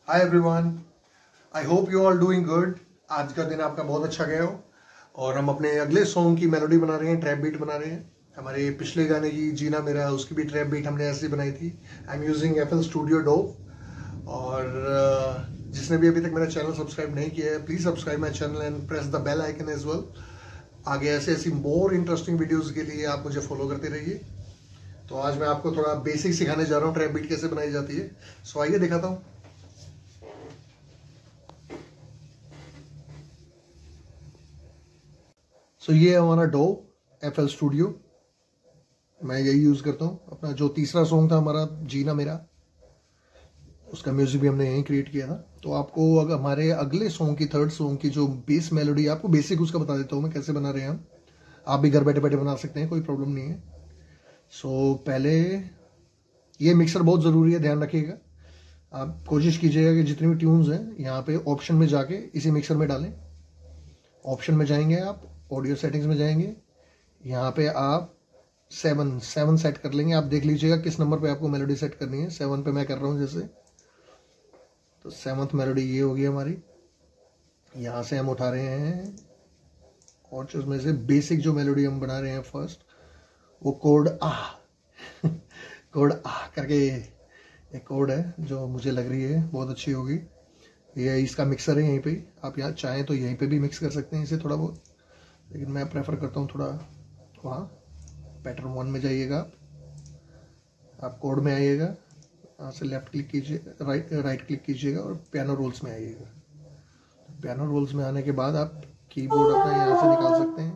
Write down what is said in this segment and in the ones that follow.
Hi everyone, I hope you all doing good. आज का दिन आपका बहुत अच्छा गया हो और हम अपने अगले सॉन्ग की मेलोडी बना रहे हैं, ट्रैप बीट बना रहे हैं। हमारे पिछले गाने की जीना मेरा, उसकी भी ट्रैप बीट हमने ऐसी बनाई थी। I am using FL Studio DAW। और जिसने भी अभी तक मेरा चैनल सब्सक्राइब नहीं किया है, please subscribe my channel and press the bell icon as well. आगे ऐसे ऐसी मोर इंटरेस्टिंग वीडियोज के लिए आप मुझे फॉलो करते रहिए। तो आज मैं आपको थोड़ा बेसिक सिखाने जा रहा हूँ, ट्रैप बीट कैसे बनाई जाती है। सो आइए दिखाता हूँ। सो ये है हमारा डो FL Studio। मैं यही यूज करता हूँ। अपना जो तीसरा सॉन्ग था हमारा जीना मेरा, उसका म्यूजिक भी हमने यहीं क्रिएट किया था। तो आपको अगर हमारे अगले सॉन्ग की, थर्ड सॉन्ग की जो बेस मेलोडी, आपको बेसिक उसका बता देता हूँ मैं कैसे बना रहे हैं हम। आप भी घर बैठे बैठे बना सकते हैं, कोई प्रॉब्लम नहीं है। सो पहले ये मिक्सर बहुत ज़रूरी है, ध्यान रखिएगा। आप कोशिश कीजिएगा कि जितनी भी ट्यून्स हैं यहाँ पे ऑप्शन में जाके इसी मिक्सर में डालें। ऑप्शन में जाएंगे आप, ऑडियो सेटिंग्स में जाएंगे, यहाँ पे आप 7 सेट कर लेंगे। आप देख लीजिएगा किस नंबर पे आपको मेलोडी सेट करनी है। 7 पे मैं कर रहा हूँ जैसे, तो 7th मेलोडी ये होगी हमारी। यहाँ से हम उठा रहे हैं और उसमें से बेसिक जो मेलोडी हम बना रहे हैं फर्स्ट, वो कोड आ कोड आ करके एक कोड है जो मुझे लग रही है बहुत अच्छी होगी। ये इसका मिक्सर है यहीं पे। आप यहाँ चाहें तो यहीं पे भी मिक्स कर सकते हैं इसे थोड़ा बहुत, लेकिन मैं प्रेफर करता हूँ थोड़ा वहाँ। पैटर्न 1 में जाइएगा, आप कोड में आइएगा, यहाँ से लेफ्ट क्लिक कीजिए, राइट क्लिक कीजिएगा और पियानो रोल्स में आइएगा। पियानो रोल्स में आने के बाद आप कीबोर्ड अपना यहाँ से निकाल सकते हैं।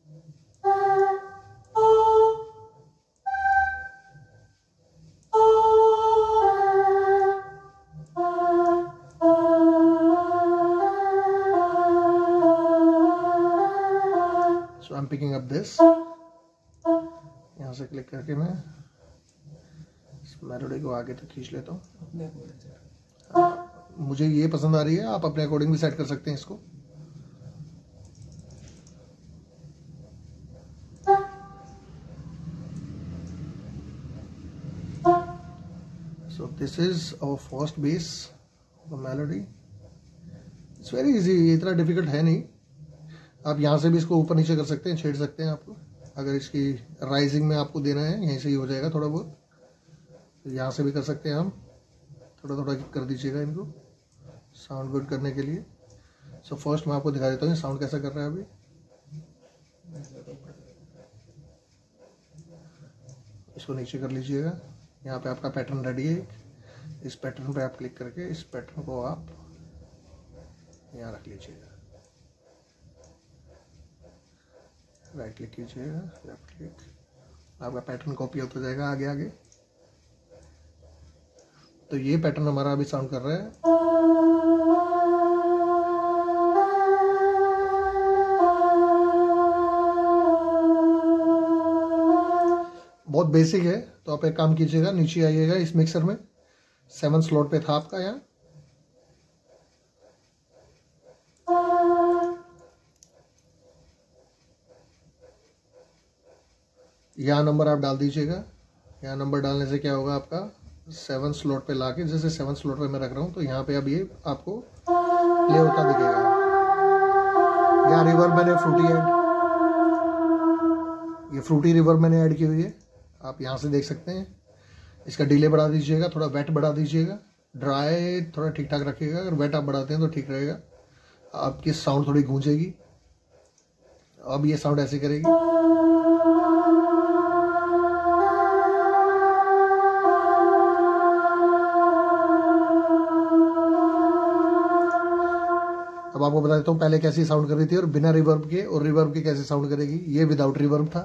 So I'm picking up this। यहाँ से क्लिक करके मैं इस मेलोडी को आगे तक खींच लेता हूँ। मुझे ये पसंद आ रही है, आप अपने अकॉर्डिंग भी सेट कर सकते हैं इसको। So this is our first base of the melody। It's very easy, इतना डिफिकल्ट है नहीं। आप यहाँ से भी इसको ऊपर नीचे कर सकते हैं, छेड़ सकते हैं आपको। अगर इसकी राइजिंग में आपको देना है, यहीं से ही हो जाएगा थोड़ा बहुत। तो यहाँ से भी कर सकते हैं हम, थोड़ा थोड़ा कर दीजिएगा इनको साउंड गुड करने के लिए। सो फर्स्ट मैं आपको दिखा देता हूँ साउंड कैसा कर रहा है अभी। इसको नीचे कर लीजिएगा। यहाँ पे आपका पैटर्न रेडी है। इस पैटर्न पे आप क्लिक करके इस पैटर्न को आप यहाँ रख लीजिएगा। राइट क्लिक कीजिएगा, लेफ्ट क्लिक, आपका पैटर्न कॉपी होता जाएगा आगे आगे। तो ये पैटर्न हमारा अभी साउंड कर रहा है। बहुत बेसिक है। तो आप एक काम कीजिएगा, नीचे आइएगा इस मिक्सर में, 7 स्लॉट पे था आपका यहाँ। यहाँ नंबर आप डाल दीजिएगा। यहाँ नंबर डालने से क्या होगा, आपका 7 स्लॉट पे लाके, जैसे 7 स्लॉट पे मैं रख रहा हूँ, तो यहाँ पे अब ये आपको प्ले होता दिखेगा। यहाँ रिवर्ब मैंने फ्रूटी रिवर्ब मैंने ऐड की हुई है, आप यहाँ से देख सकते हैं। इसका डिले बढ़ा दीजिएगा, थोड़ा वेट बढ़ा दीजिएगा, ड्राई थोड़ा ठीक ठाक रखिएगा। अगर वेट आप बढ़ाते हैं तो ठीक रहेगा, आपकी साउंड थोड़ी गूंजेगी। अब ये साउंड ऐसे करेगी। अब आपको बता देता हूँ पहले कैसी साउंड कर रही थी और बिना रिवर्ब के, और रिवर्ब के कैसे साउंड करेगी। ये विदाउट रिवर्ब था।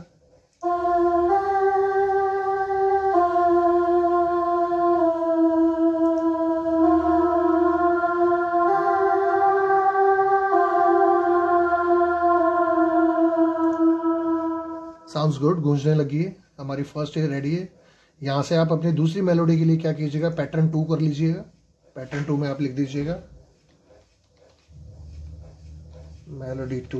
साउंड्स गुड, गूंजने लगी है। हमारी फर्स्ट है रेडी है। यहाँ से आप अपनी दूसरी मेलोडी के लिए क्या कीजिएगा, पैटर्न 2 कर लीजिएगा। पैटर्न 2 में आप लिख दीजिएगा मेलोडी 2।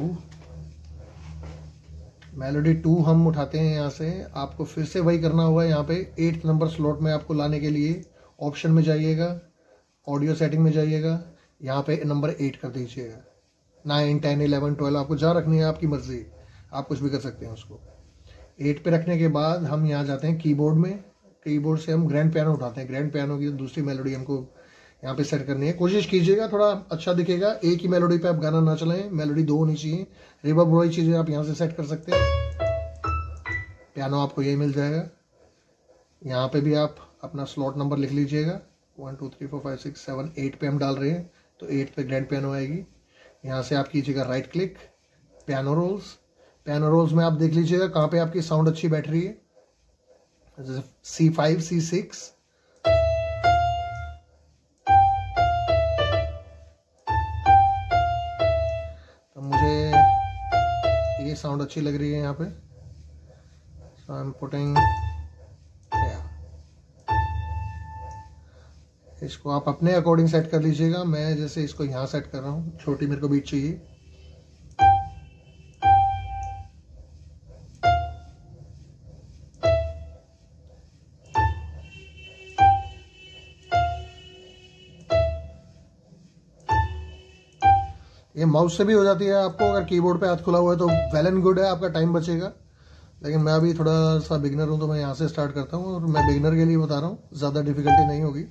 मेलोडी 2 हम उठाते हैं यहाँ से। आपको फिर से वही करना होगा। यहाँ पे 8th नंबर स्लॉट में आपको लाने के लिए ऑप्शन में जाइएगा, ऑडियो सेटिंग में जाइएगा, यहाँ पे नंबर 8 कर दीजिएगा। 9, 10, 11, 12 आपको जहाँ रखनी है आपकी मर्जी, आप कुछ भी कर सकते हैं उसको। 8 पे रखने के बाद हम यहाँ जाते हैं कीबोर्ड में। कीबोर्ड से हम ग्रैंड पियानो उठाते हैं। ग्रैंड पियानो की दूसरी मेलोडी हमको यहाँ पे सेट करनी है। कोशिश कीजिएगा थोड़ा अच्छा दिखेगा, एक ही मेलोडी पे आप गाना ना चलाएं, मेलोडी 2 होनी चाहिए। रिवर्ब वही चीज़ें आप यहाँ से सेट कर सकते हैं। पियानो आपको यही मिल जाएगा। यहाँ पे भी आप अपना स्लॉट नंबर लिख लीजिएगा। 1 2 3 4 5 6 7 8 पे हम डाल रहे हैं, तो 8 पे ग्रैंड पियानो आएगी। यहाँ से आप कीजिएगा right click, piano rolls. Piano rolls में आप देख लीजिएगा कहाँ पे आपकी साउंड अच्छी बैठ रही है, जैसे C5, C6। तो मुझे ये साउंड अच्छी लग रही है यहाँ पे, सो आई एम पुटिंग। इसको आप अपने अकॉर्डिंग सेट कर लीजिएगा। मैं जैसे इसको यहाँ सेट कर रहा हूँ, छोटी मेरे को बीट चाहिए। ये माउस से भी हो जाती है आपको, अगर कीबोर्ड पे हाथ खुला हुआ है तो वेल एंड गुड है, आपका टाइम बचेगा। लेकिन मैं अभी थोड़ा सा बिगिनर हूँ तो मैं यहाँ से स्टार्ट करता हूँ, और मैं बिगिनर के लिए बता रहा हूँ, ज़्यादा डिफिकल्टी नहीं होगी,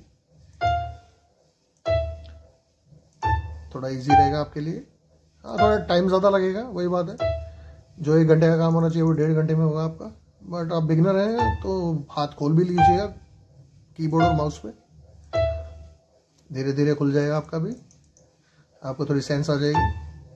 थोड़ा इजी रहेगा आपके लिए। हाँ, थोड़ा टाइम ज़्यादा लगेगा, वही बात है। जो 1 घंटे का काम होना चाहिए वो 1.5 घंटे में होगा आपका। बट आप बिगिनर हैं तो हाथ खोल भी लीजिएगा कीबोर्ड और माउस पे, धीरे धीरे खुल जाएगा आपका भी, आपको थोड़ी सेंस आ जाएगी।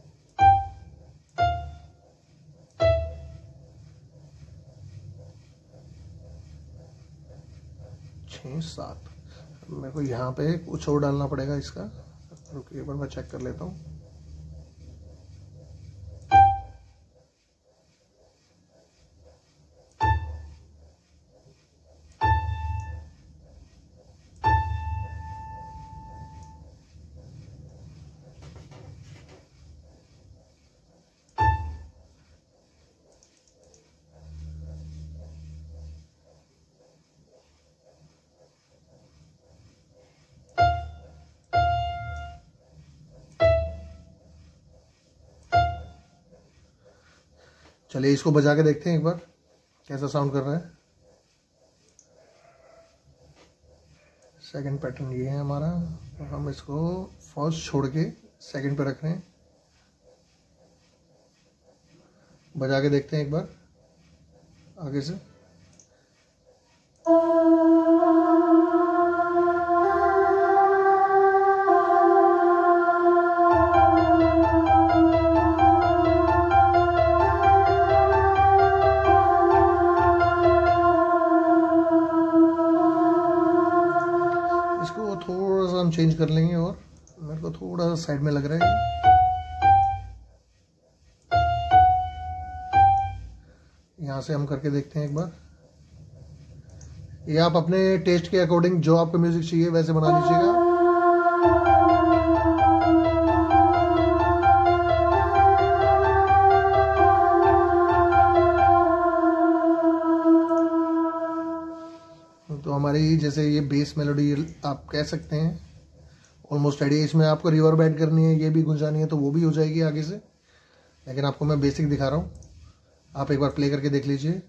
छः सात मेरे को यहाँ पे कुछ और डालना पड़ेगा इसका, रुकिए एक बार मैं चेक कर लेता हूँ। चलिए इसको बजा के देखते हैं एक बार कैसा साउंड कर रहा है। सेकंड पैटर्न ये है हमारा, और हम इसको फर्स्ट छोड़ के सेकंड पे रख रहे हैं। बजा के देखते हैं एक बार आगे से। हम चेंज कर लेंगे, और मेरे को थोड़ा सा साइड में लग रहा है। यहाँ से हम करके देखते हैं एक बार। ये आप अपने टेस्ट के अकॉर्डिंग जो आपको म्यूजिक चाहिए वैसे बना लीजिएगा। तो हमारी जैसे ये बेस मेलोडी आप कह सकते हैं ऑलमोस्ट रेडी है। इसमें आपको रिवर्ब ऐड करनी है, ये भी गुंजानी है, तो वो भी हो जाएगी आगे से। लेकिन आपको मैं बेसिक दिखा रहा हूँ, आप एक बार प्ले करके देख लीजिए।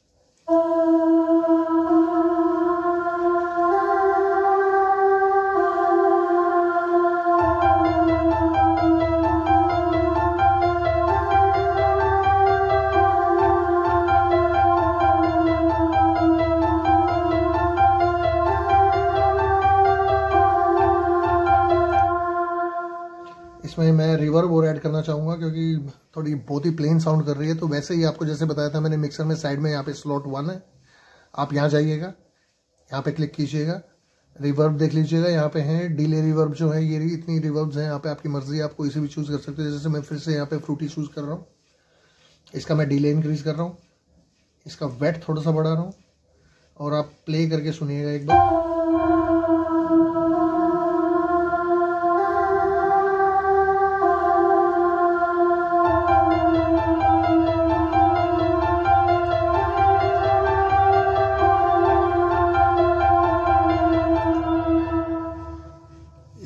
इसमें मैं रिवर्ब और ऐड करना चाहूँगा क्योंकि थोड़ी बहुत ही प्लेन साउंड कर रही है। तो वैसे ही आपको जैसे बताया था मैंने मिक्सर में, साइड में यहाँ पे स्लॉट 1 है, आप यहाँ जाइएगा, यहाँ पे क्लिक कीजिएगा, रिवर्ब देख लीजिएगा, यहाँ पे है डिले रिवर्ब जो है, ये इतनी रिवर्ब्स हैं यहाँ पे, आपकी मर्जी, आप कोई से भी चूज़ कर सकते हो। जैसे मैं फिर से यहाँ पे फ्रूटी चूज़ कर रहा हूँ, इसका मैं डिले इंक्रीज कर रहा हूँ, इसका वेट थोड़ा सा बढ़ा रहा हूँ, और आप प्ले करके सुनिएगा एक बार।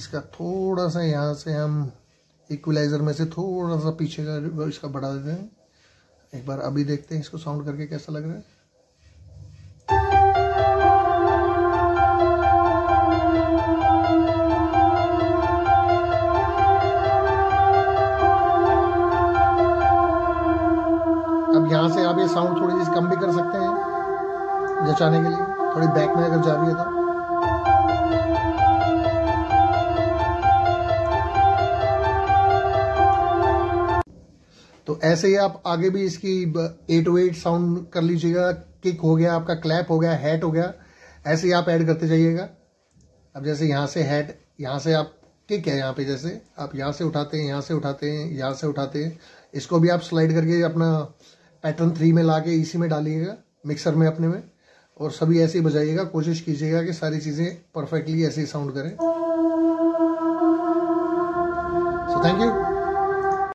इसका थोड़ा सा यहाँ से हम इक्वलाइजर में से थोड़ा सा पीछे का इसका बढ़ा देते हैं। एक बार अभी देखते हैं इसको साउंड करके कैसा लग रहा है। अब यहाँ से आप ये साउंड थोड़ी सी कम भी कर सकते हैं जचाने के लिए, थोड़ी बैक में अगर जा रही है तो ऐसे ही आप आगे भी इसकी 808 साउंड कर लीजिएगा। किक हो गया आपका, क्लैप हो गया, हैट हो गया, ऐसे ही आप ऐड करते जाइएगा। अब जैसे यहाँ से हैट, यहाँ से आप किक है, यहाँ पे जैसे आप यहाँ से उठाते हैं, यहाँ से उठाते हैं, यहाँ से उठाते हैं, इसको भी आप स्लाइड करके अपना पैटर्न 3 में लाके इसी में डालिएगा, मिक्सर में अपने में, और सभी ऐसे ही बजाइएगा। कोशिश कीजिएगा कि सारी चीज़ें परफेक्टली ऐसे ही साउंड करें। So thank you.